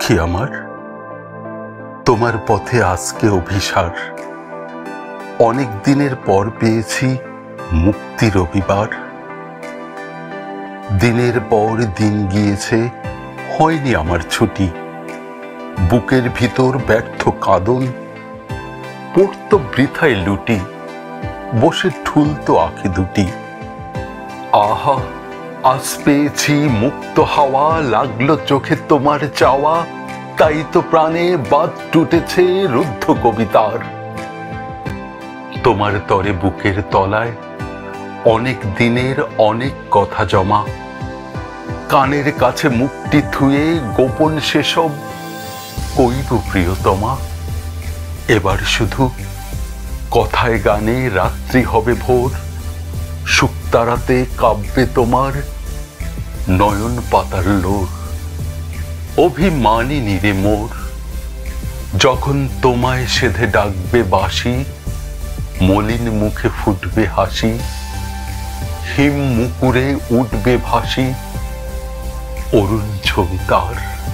সখী আমার, তোমার পথে আজকে অভিসার। অনেক দিনের পর পেয়েছি মুক্তি রবিবার। দিনের পর দিন গিয়েছে, হয়নি আমার ছুটি। বুকের ভিতর ব্যর্থ কাঁদন, পড়তো বৃথায় লুটি। বসে ঠুলতো আঁখি দুটি। আহা, আজ পেয়েছি মুক্ত হাওয়া, লাগলো চোখে তোমার চাওয়া। তাই তো প্রাণে বাদ টুটেছে রুদ্ধ কবিতার। তোমার তরে বুকের তলায় অনেক দিনের অনেক কথা জমা। কানের কাছে মুখটি থুয়ে গোপন সেসব কইব প্রিয়তমা। এবার শুধু কথায় গানে রাত্রি হবে ভোর। শুকতারাতে কাব্যে তোমার নয়ন পাতার লোর। অভিমানিনী রে মোর, যখন তোমায় সেধে ডাকবে বাঁশি। মলিন মুখে ফুটবে হাসি, হিম মুকুরে উঠবে ভাসি অরুণ ছবি তার।